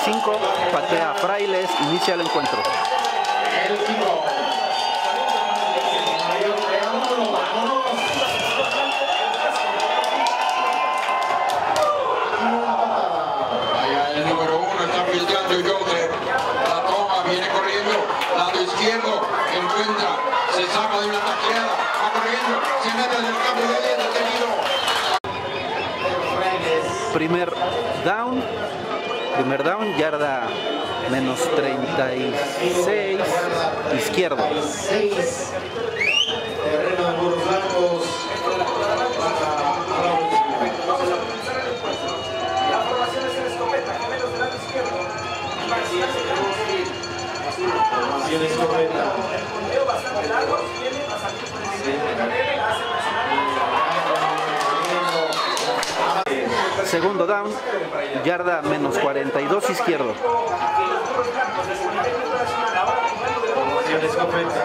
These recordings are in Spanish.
45, patea Frailes, inicia el encuentro. El número 1 está filtrando Joseph. La toma, viene corriendo. Lado izquierdo, encuentra, se saca de una tacleada, va corriendo, se mete en el campo de 10, detenido. Primer down, yarda menos 36, izquierdo. Terreno de Burros Blancos. La formación es en escopeta, gemelos del lado izquierdo. Formación escopeta. El punteo bastante largo, viene a salir por el siguiente, hace presionar. Segundo down, yarda menos 42, izquierdo. Formación escopeta.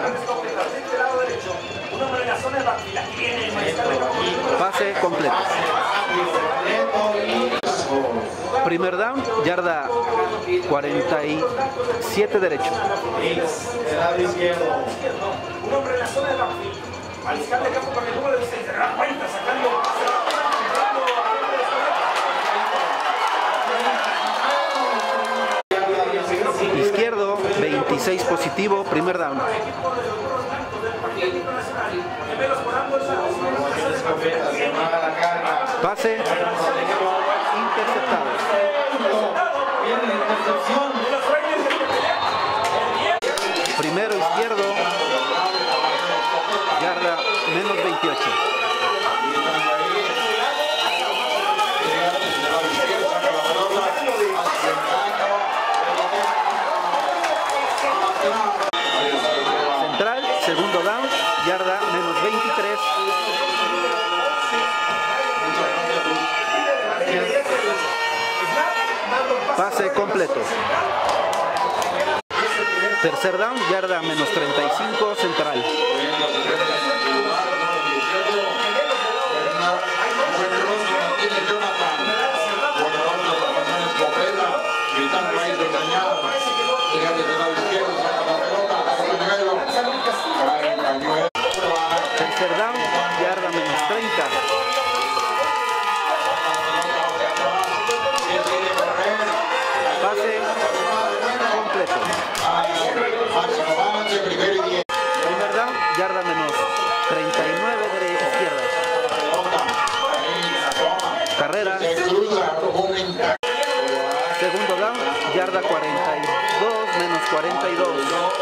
Pase completo. Primer down, yarda 47 derecho. Del lado izquierdo. Un hombre en la zona de backfield. Mariscal de campo con el número 16. Se da cuenta sacando. Izquierdo, 26 positivo, primer down. Pase interceptado. Primero izquierdo, yarda menos 28. Central, segundo down, yarda menos 23. Pase completo. Tercer down, yarda menos 35, central. Tercer down, yarda menos 30. Pase completo. Primer down, yarda menos 39 de izquierda. Carrera. Segundo down, yarda 42 menos 42.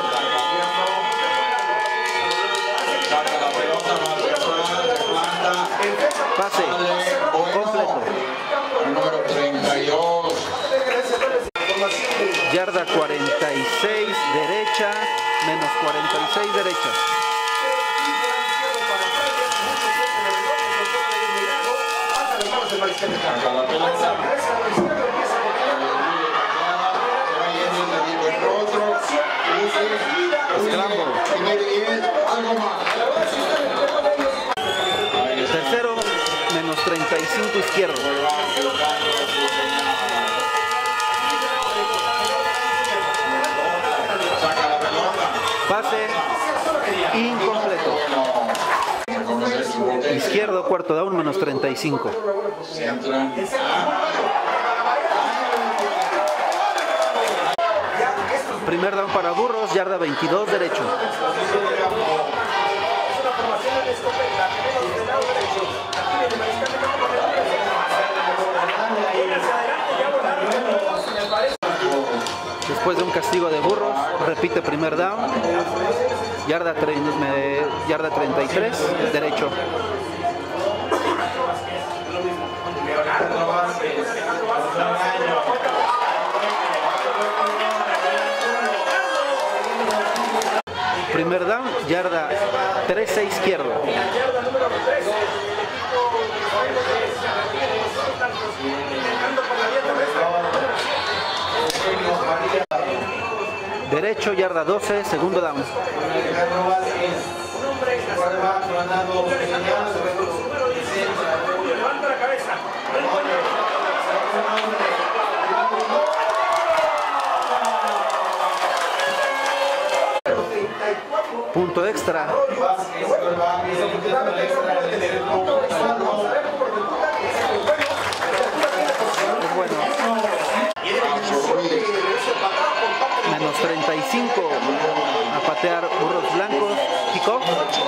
Pase completo. Número 32. Yarda 46 derecha menos 46 derecha. Tercero menos 35 izquierdo. Pase incompleto. Izquierdo, cuarto down, menos 35. Primer down para Burros, yarda 22 derecho. Después de un castigo de Burros, repite primer down, yarda 33, derecho. Primer down, yarda 13 izquierdo. Derecho, yarda 12, segundo down. punto extra. Es bueno. Menos 35 a patear burros blancos. Kickoff.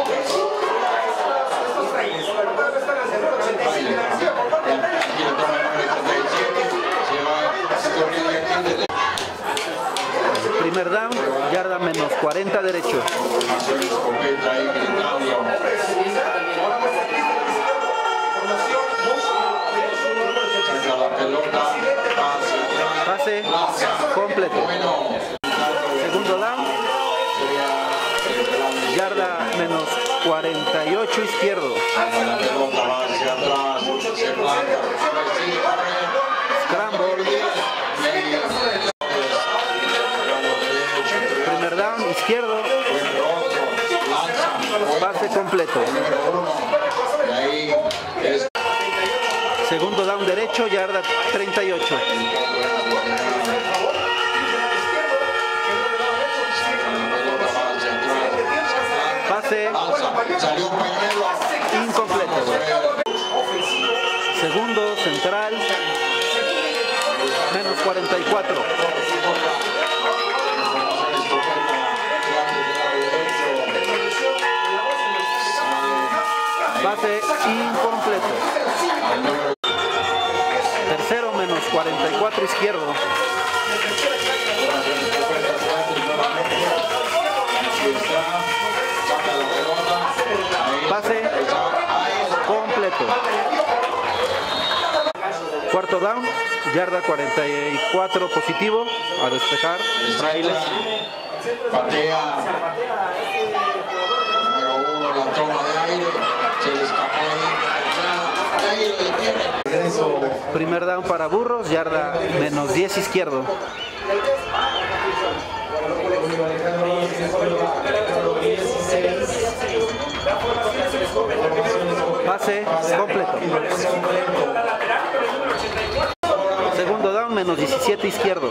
Primer down, yarda menos 40 derecho. Pase completo. Segundo down, yarda menos 48 izquierdo. Scramble. Primer down, izquierdo. Pase completo. Segundo down derecho, yarda 38. Pase incompleto. Segundo, central, menos 44. Pase incompleto. Tercero, menos 44 izquierdo. Pase completo. Cuarto down, yarda 44 positivo, a despejar. Frailes. Patea. Número 1, la toma de aire. Se le escapó ahí. Ahí lo detiene. Primer down para burros, yarda menos 10 izquierdo. Pase completo. Segundo down, menos 17 izquierdo.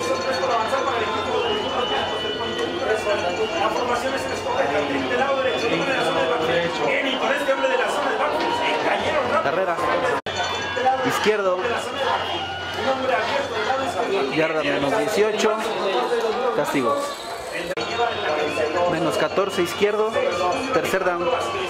Carrera. Izquierdo. Yarda menos 18. Castigo. Menos 14 izquierdo. Tercer down.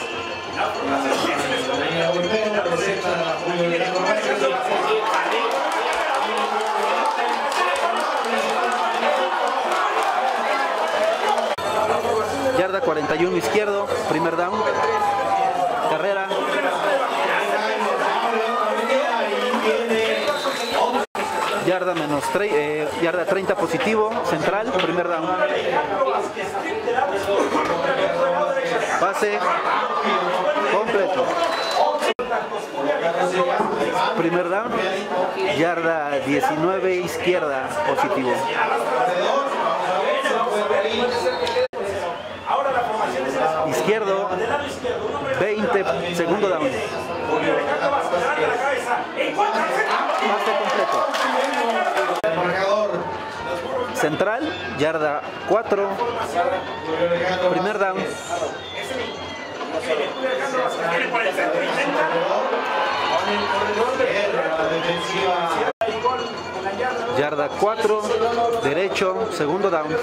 Yarda 41 izquierdo. Primer down. Carrera. Yarda menos yarda 30 positivo, central, primer down. Pase completo. Primer down, yarda 19 izquierda, positivo. Izquierdo, 20, segundo down. Pase completo. Central, yarda 4, primer down. Yarda 4, derecho, segundo down.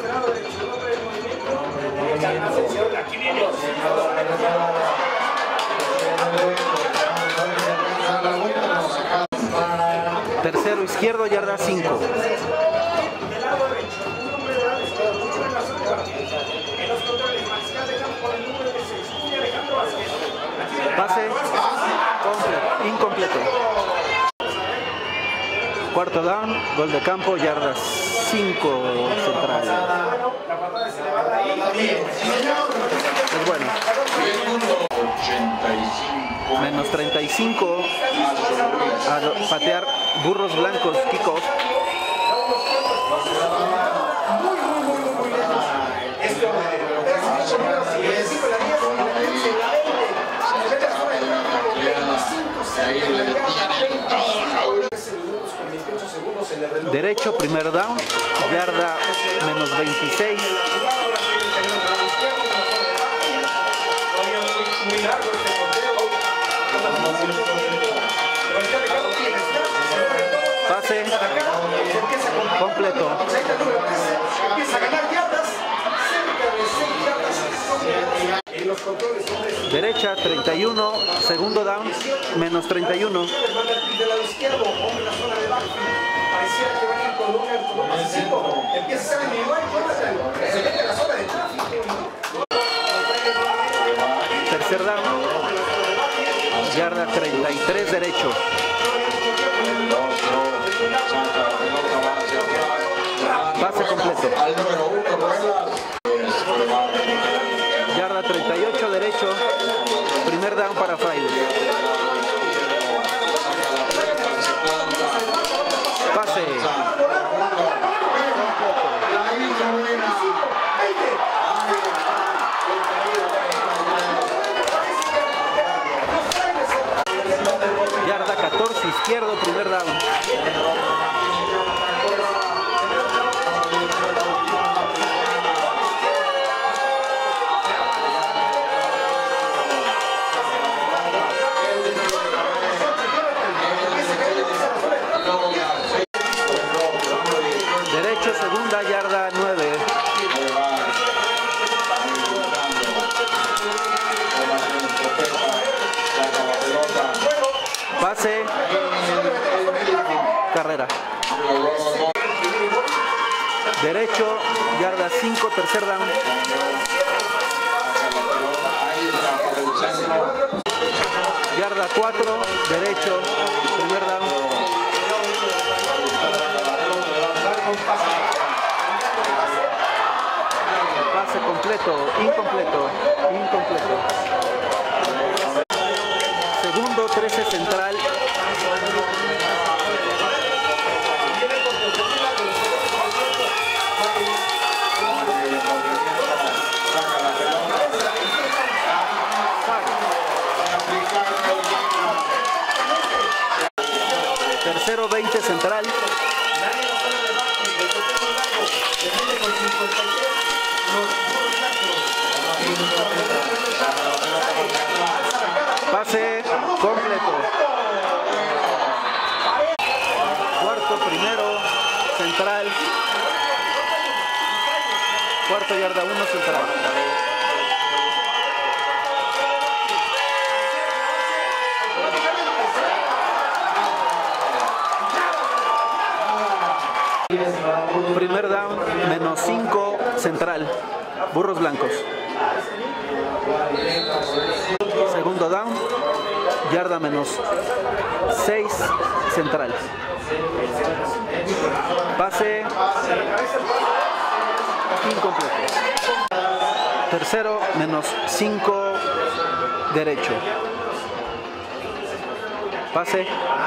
Tercero izquierdo, yarda 5. Pase incompleto. Cuarto down, gol de campo, yarda 5 central. Es bueno. Menos 35 a patear burros blancos, kickoff. Derecho, primer down, yarda menos 26. completo. Empieza a ganar yardas, cerca de 6 yardas. En los controles, Derecha 31, segundo down, menos 31. del lado izquierdo, hombre en la zona de backfield. Pareciera que van a ir con un asesino. Empieza a ser individual, se mete a la zona de tráfico. Tercer down, yarda 33 derecho. Pase completo. Al número 1, Ruelas. Yarda 38 derecho. Primer down para Frailes. Pase. Yarda 14 izquierdo, primer down. Derecho, segunda, yarda 9. Pase. Carrera. Derecho, yarda 5, tercer down. Yarda 4, derecho, primer down. Pase completo, incompleto, incompleto. Segundo, 13 central. Tercero, 20 central. Pase completo. Cuarto, primero, central. Cuarto, yarda 1, central. Primer down, menos 5, central. Burros blancos. Segundo down, yarda menos 6, central. Pase incompleto. Tercero, menos 5, derecho. Pase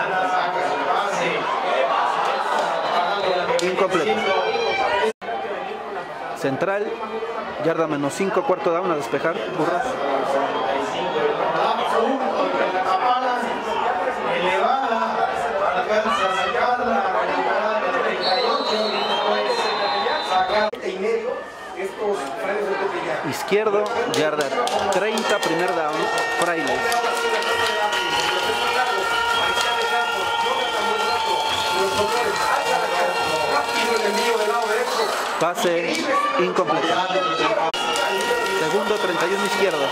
incompleto. Central, yarda menos 5, cuarto down a despejar. Burros. Izquierdo, yarda 30, primer down, Frailes. Pase incompleto. Segundo, 31 izquierdo.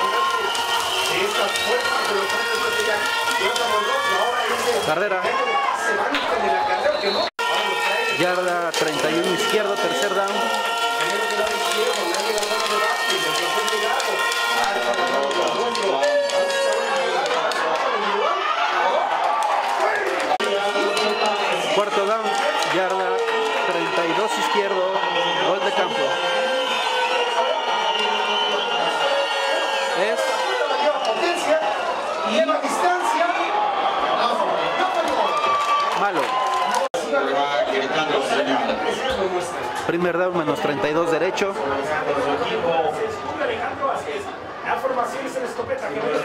Carrera. Yarda 31 izquierdo, tercer down. Cuarto down, yarda 32 izquierdo, gol de campo. Es malo. Primer down, menos 32 derecho. La formación es en escopeta que no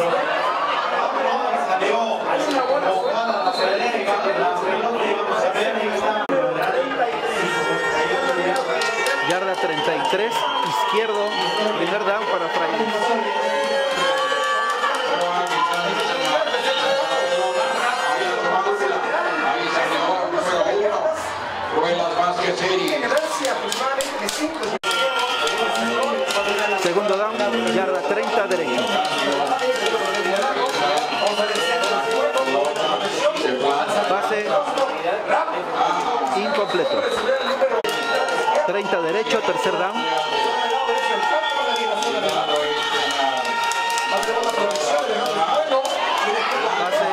Yarda 33, izquierdo, primer down para Frailes. Ruelas más derecho. Pase incompleto. 30 derecho, tercer down. Pase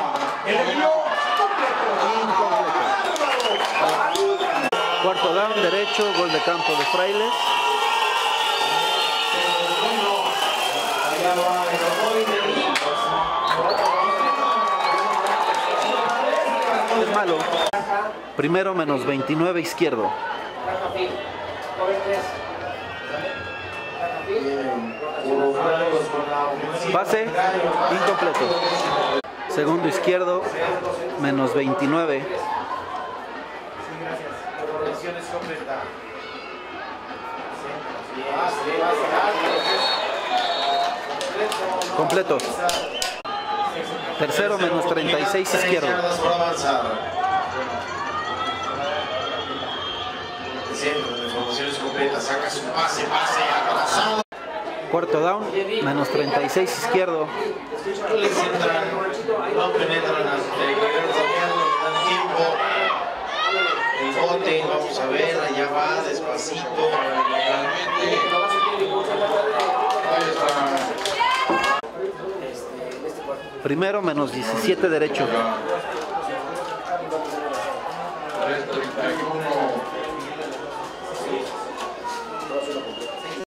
incompleto. Cuarto down, derecho, gol de campo de Frailes. Es malo. Primero menos 29 izquierdo. Pase incompleto. Segundo izquierdo, menos 29. Completos. Tercero, menos 36 izquierdo. Cuarto down, menos 36 izquierdo. No penetran hasta llegar al tiempo. El bote, vamos a ver, allá va, despacito. Primero, menos 17 derecho. 3:31.